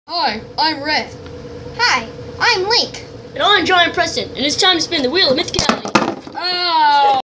Hi, I'm Red. Hi, I'm Link. And I'm John Preston, and it's time to spin the wheel of mythicality. Oh!